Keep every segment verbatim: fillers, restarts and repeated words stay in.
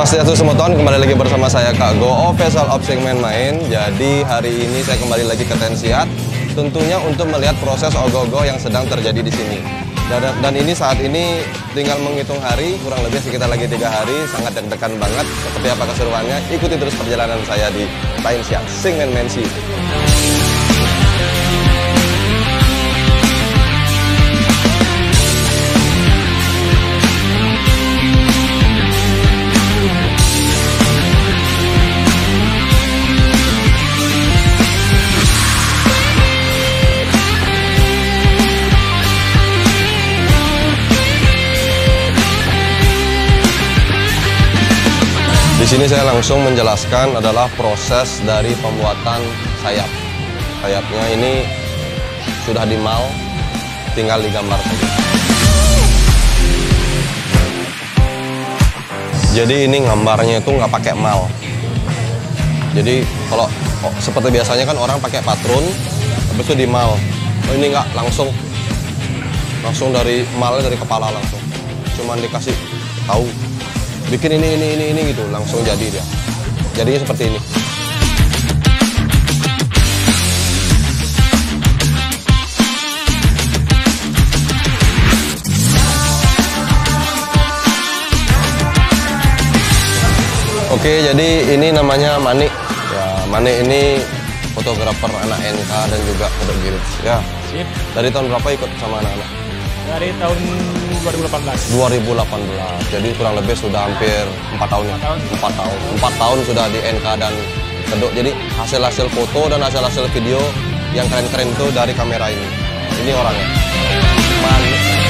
Swastiastu semoton, kembali lagi bersama saya Kak Go, official Opsing main-main. Jadi hari ini saya kembali lagi ke Tensiat, tentunya untuk melihat proses ogoh-ogoh yang sedang terjadi di sini. Dan, dan ini saat ini tinggal menghitung hari, kurang lebih sekitar lagi tiga hari, sangat deg-degan banget. Seperti apa keseruannya? Ikuti terus perjalanan saya di Tensiat Sing and Mensi. Di sini saya langsung menjelaskan adalah proses dari pembuatan sayap. Sayapnya ini sudah dimal, tinggal digambar saja. Jadi ini gambarnya itu nggak pakai mal. Jadi kalau oh, seperti biasanya kan orang pakai patron, habis itu dimal. Oh, ini nggak, langsung langsung dari malnya dari kepala langsung. Cuman dikasih tahu. Bikin ini, ini, ini, ini gitu, langsung jadi dia. Jadinya seperti ini. Oke, jadi ini namanya Mani. Ya, Mani ini fotografer anak N K dan juga Kodok Girit. Ya. Sip. Dari tahun berapa ikut sama anak-anak? Dari tahun dua ribu delapan belas. dua ribu delapan belas. Jadi kurang lebih sudah hampir empat tahun ya. empat tahun. empat tahun sudah di N K dan Kedok. Jadi hasil-hasil foto dan hasil-hasil video yang keren-keren itu dari kamera ini. Ini orangnya. Man.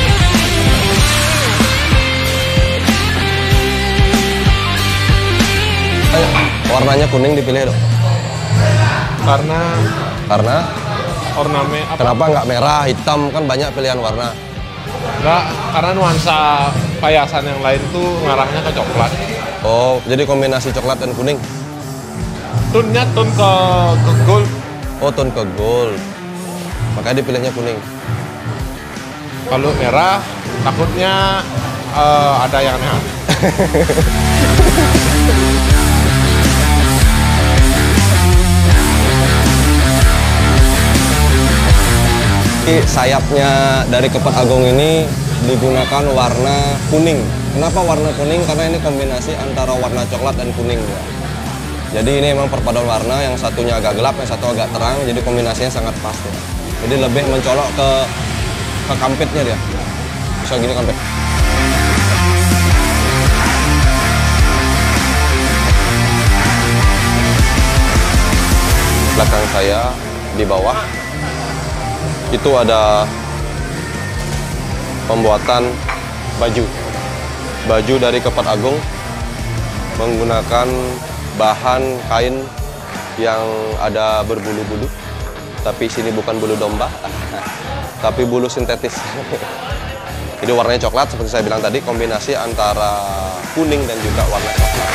Ayo, warnanya kuning dipilih, Dok. Karena Karena ornamen apa? Kenapa nggak merah, hitam, kan banyak pilihan warna. Enggak, karena nuansa payasan yang lain tuh ngarahnya ke coklat. Oh, jadi kombinasi coklat dan kuning. Tunnya tun ke ke gold. Oh, tone ke gold. Makanya dipilihnya kuning. Kalau merah takutnya uh, ada yang aneh. Sayapnya dari Kepet Agung ini digunakan warna kuning. Kenapa warna kuning? Karena ini kombinasi antara warna coklat dan kuning ya. Jadi ini memang perpaduan warna, yang satunya agak gelap, yang satu agak terang, jadi kombinasinya sangat pas ya. Jadi lebih mencolok ke ke kampitnya dia. Bisa gini kampit. Belakang saya di bawah itu ada pembuatan baju baju dari Kepet Agung menggunakan bahan kain yang ada berbulu-bulu, tapi sini bukan bulu domba tapi bulu sintetis. Jadi warnanya coklat seperti saya bilang tadi, kombinasi antara kuning dan juga warna coklat.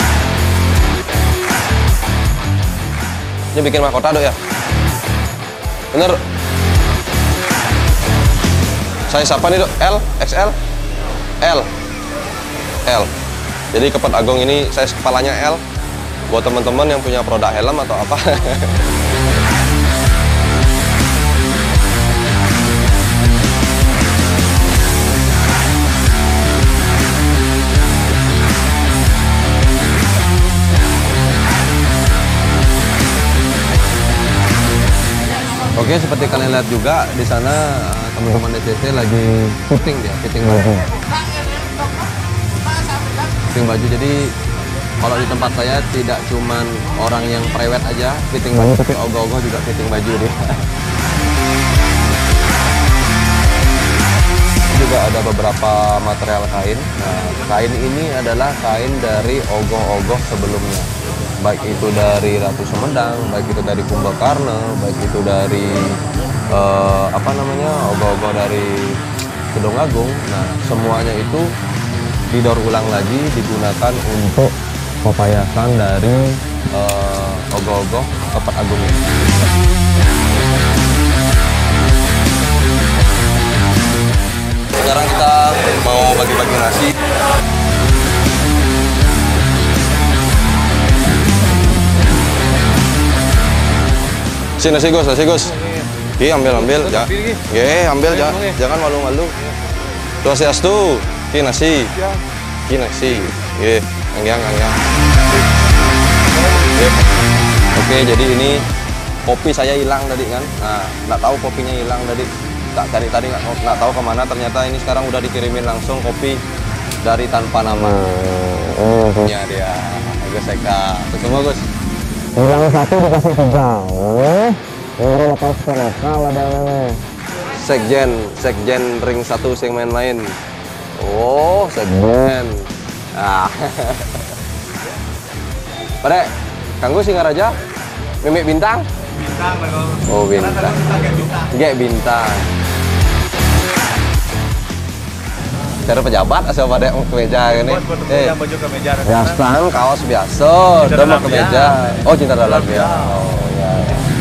Ini bikin mahkota, Dok, ya? Bener. Saya siapa nih, Dok? L, X L, L, L. Jadi Kepet Agung ini saya kepalanya L. Buat teman-teman yang punya produk helm atau apa. Oke, seperti kalian lihat juga di sana teman-teman D C C lagi fitting dia, fitting baju. Fitting baju. Jadi kalau di tempat saya tidak cuman orang yang prewed aja fitting baju, tapi ogoh-ogoh juga fitting baju dia. Juga ada beberapa material kain. Nah, kain ini adalah kain dari ogoh-ogoh sebelumnya. Baik itu dari Ratu Sumedang, baik itu dari Kumbakarna, baik itu dari uh, apa namanya ogoh-ogoh dari Kedong Agung. Nah, semuanya itu didaur ulang lagi, digunakan untuk pepayasan dari uh, ogoh-ogoh Kepet Agung ini. Sekarang kita mau bagi-bagi nasi. Sini nasi Gus, nasi Gus. Ki ambil ambil, ja. Ye, ambil ja. Jangan malu-malu. Swastiastu, ki nasi. Ki nasi. Ye, anggang anggang. Ye. Oke, jadi ini kopi saya hilang tadi kan. Nah, nggak tahu kopinya hilang tadi. Tak cari tadi nggak nggak tahu kemana. Ternyata ini sekarang udah dikirimin langsung kopi dari tanpa nama. Ya dia, Gus Eka. Semua Gus. Hilang satu dikasih tiga. Oh, ini lepas penakal ada namanya. Sekjen, Sekjen ring satu yang main-main. Oh, Sekjen. Ah. Pada Kang Gus Singaraja, Mimik Bintang. Bintang lah kau. Oh, Bintang. Gek Bintang. Cara pejabat asal pada kemeja ini. Eh, baju kemeja. Biasa kaos biasa, udah mau kemeja. Oh, cinta dalam ya. Oh, ya.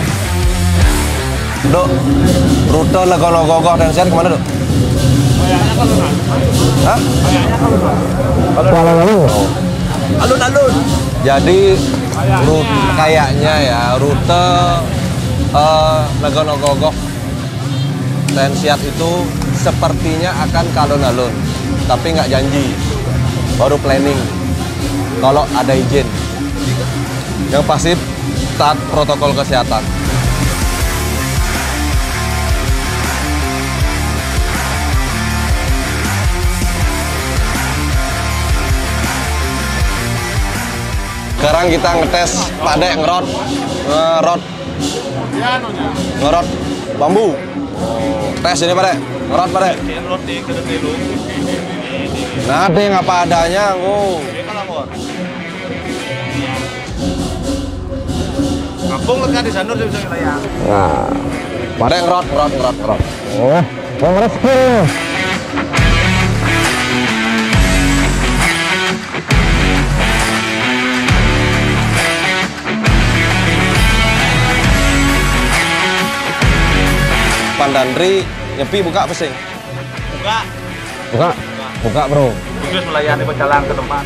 Dok, rute logo-logo dan share kemana dok? Kayaknya kalau Hah? Kayaknya kalau Alun-alun. alun-alun. Jadi rute kayaknya ya rute uh, logo-logo Tensiat itu sepertinya akan ke alun-alun, tapi nggak janji, baru planning. Kalau ada izin, yang pasti taat protokol kesehatan. Sekarang kita ngetes Pak Dek ngerot, ngerot, ngerot bambu. Tes ini Pak Dek, ngerot Pak Dek. Nah, deh apa adanya, ngo. Kampung lekat di sana bisa wilayah. Nah, Pak Dek ngerot, ngerot, ngerot, ngerot. Oh, yang skill. Pandandri nyepi buka pesing. Buka. Buka, buka bro. Terus melayani pejalan ke tempat.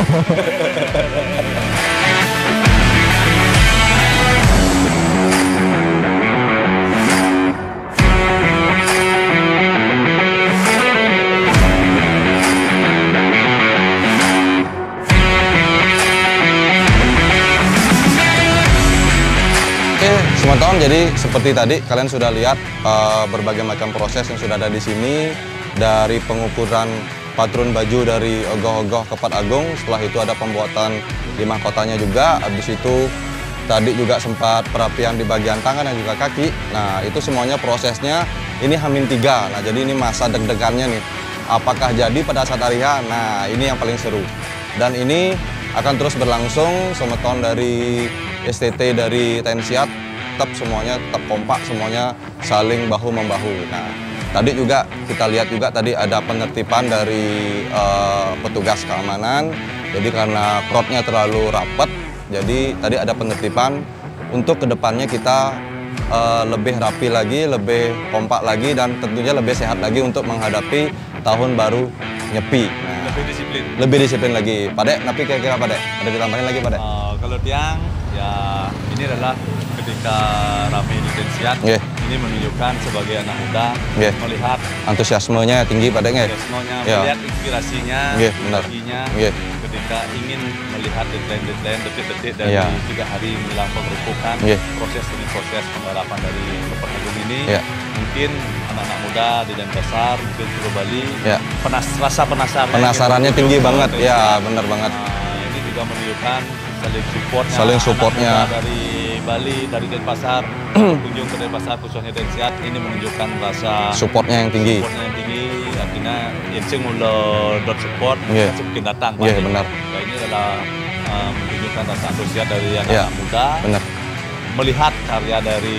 Teman-teman, jadi seperti tadi kalian sudah lihat uh, berbagai macam proses yang sudah ada di sini, dari pengukuran patron baju dari ogoh-ogoh ke Pat Agung. Setelah itu ada pembuatan di mahkotanya juga. Habis itu tadi juga sempat perapian di bagian tangan dan juga kaki. Nah, itu semuanya prosesnya ini Hamin tiga. Nah, jadi ini masa deg-degannya nih. Apakah jadi pada saat hari H? Nah, ini yang paling seru. Dan ini akan terus berlangsung. Semeton dari S T T dari Tensiat tetap semuanya tetap kompak, semuanya saling bahu-membahu. Nah, tadi juga kita lihat juga tadi ada penertiban dari uh, petugas keamanan. Jadi karena crowd-nya terlalu rapat, jadi tadi ada penertiban untuk kedepannya kita uh, lebih rapi lagi, lebih kompak lagi, dan tentunya lebih sehat lagi untuk menghadapi tahun baru Nyepi. Nah, Lebih disiplin. lebih disiplin lagi. Pak Dek, tapi kira-kira Pak Dek, ada ditambahin lagi Pak Dek? Uh, kalau tiang, ya ini adalah ketika rame di Tensiat, Yeah. ini menunjukkan sebagai anak muda Yeah. melihat Antusiasmenya tinggi Pak Dek nggak? Desmonya, Ya. melihat inspirasinya, Yeah, benar. energinya, Yeah. ketika ingin melihat deadline-deadline detik-detik dari Yeah. tiga hari menjelang pengerupukan, Yeah. proses demi proses penggarapan dari Kepat Agung ini, Yeah. mungkin anak-anak muda di Denpasar, mungkin seluruh Bali, Yeah. penas rasa penasaran Penasarannya tinggi banget, ya benar banget. Nah, ini juga menunjukkan saling supportnya, Saling anak supportnya. muda dari Bali, dari Denpasar, kunjung ke Denpasar khususnya Tensiat, ini menunjukkan rasa Supportnya yang tinggi. supportnya yang tinggi, artinya yang sing mula dot support, Yeah. mungkin datang. Yeah, pasti. benar. Nah, ini adalah uh, menunjukkan rasa antusias dari anak Yeah, muda, benar. melihat karya dari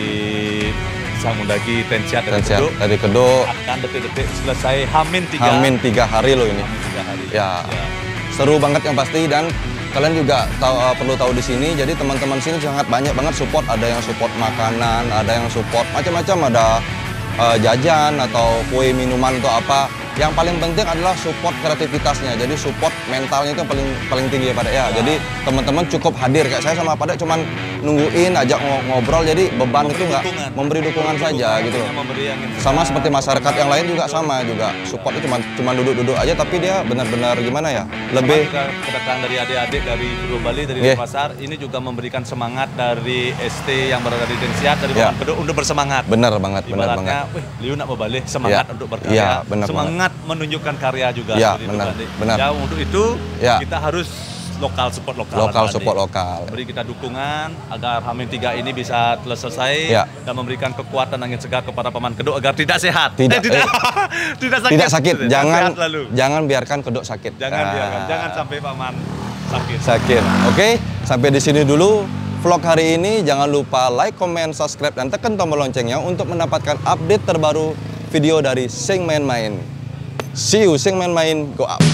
sang mundaki Tensiat dari Tensiat Keduk, dari Keduk, akan detik-detik selesai Hamin tiga. Hamin tiga hari loh ini. Hamin tiga hari. Ya. Seru banget yang pasti, dan kalian juga tahu, uh, perlu tahu di sini. Jadi teman-teman sini sangat banyak banget support. Ada yang support makanan, ada yang support macam-macam, ada uh, jajan atau kue minuman atau apa. yang paling penting adalah support kreativitasnya. Jadi support mentalnya itu paling paling tinggi pada ya. Jadi teman-teman cukup hadir kayak saya sama Pada cuman nungguin, ajak ngobrol. Jadi beban itu nggak memberi dukungan saja gitu loh. Sama seperti masyarakat yang lain juga sama juga. Support itu cuma cuma duduk-duduk aja, tapi dia benar-benar gimana ya? Lebih kedatangan dari adik-adik dari Pulau Bali, dari yeah. Denpasar, ini juga memberikan semangat dari S T yang berada di Densiat, dari yeah. Paman Kedok untuk bersemangat. Benar banget, benar banget. Wih, Liu nak balik semangat yeah. untuk berkarya, yeah, benar semangat banget. menunjukkan karya juga. Yeah, benar, benar. Ya untuk itu yeah. kita harus lokal support lokal. Lokal support lokal. Beri kita dukungan agar H tiga ini bisa selesai ya. dan memberikan kekuatan angin segar kepada Paman Kedok agar tidak sehat. Tidak, eh, tidak, eh, tidak sakit. Tidak sakit. Tidak jangan sehat lalu. jangan biarkan Kedok sakit. Jangan ah. biarkan. Jangan sampai Paman sakit. Sakit. Oke, sampai di sini dulu vlog hari ini. Jangan lupa like, comment, subscribe dan tekan tombol loncengnya untuk mendapatkan update terbaru video dari Sing Main-Main. See you, Sing Main-Main, go up.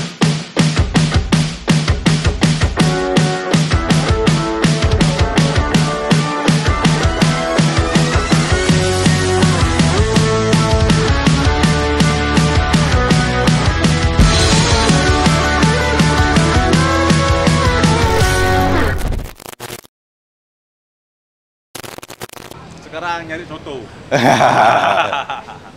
Sekarang nyari soto.